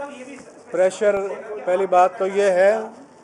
Pressure, पहली बात तो ये है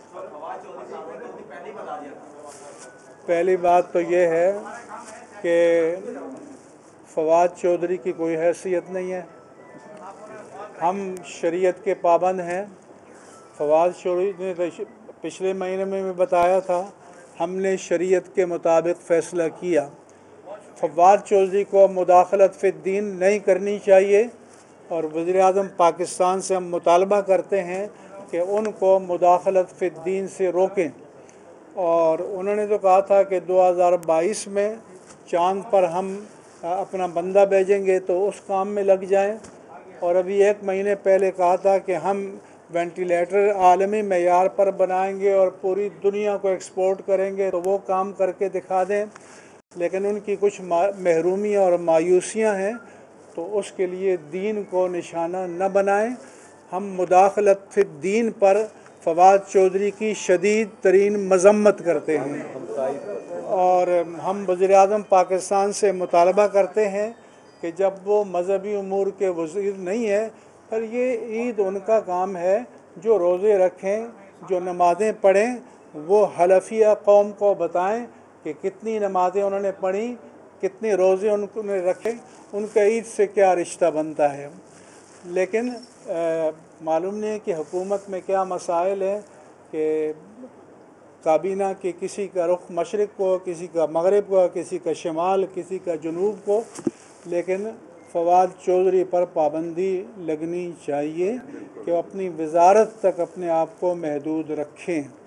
कि फवाद चौधरी की कोई हैसियत नहीं है। हम शरीयत के पाबंद हैं। फवाद चौधरी ने पिछले महीने में भी बताया था, हमने शरीयत के मुताबिक फ़ैसला किया। फवाद चौधरी को मुदाखलत फ़िद्दीन नहीं करनी चाहिए और वज़ीर-ए-आज़म पाकिस्तान से हम मुतालबा करते हैं कि उनको मुदाखलत फ़िद्दीन से रोकें। और उन्होंने तो कहा था कि 2022 में चाँद पर हम अपना बंदा भेजेंगे, तो उस काम में लग जाएं। और अभी 1 महीने पहले कहा था कि हम वेंटिलेटर आलमी मेयार पर बनाएंगे और पूरी दुनिया को एक्सपोर्ट करेंगे, तो वो काम करके दिखा दें। लेकिन उनकी कुछ महरूमियाँ और मायूसियाँ हैं, तो उसके लिए दीन को निशाना न बनाएं। हम मुदाखलत फिर दीन पर फवाद चौधरी की शदीद तरीन मज़म्मत करते हैं और हम वज़ीर-ए-आज़म पाकिस्तान से मुतालबा करते हैं कि जब वो मजहबी उमूर के वज़ीर नहीं है, पर ये ईद उनका काम है, जो रोज़े रखें, जो नमाज़ें पढ़ें, वो हलफिया कौम को बताएं कि कितनी नमाज़ें उन्होंने पढ़ी, कितने रोज़े उन्होंने रखे, उनका ईद से क्या रिश्ता बनता है। लेकिन मालूम नहीं कि हुकूमत में क्या मसाइल हैं कि काबीना के किसी का रुख मशरिक़ को, किसी का मगरिब को, किसी का शिमाल, किसी का जनूब को। लेकिन फवाद चौधरी पर पाबंदी लगनी चाहिए कि वो अपनी वज़ारत तक अपने आप को महदूद रखें।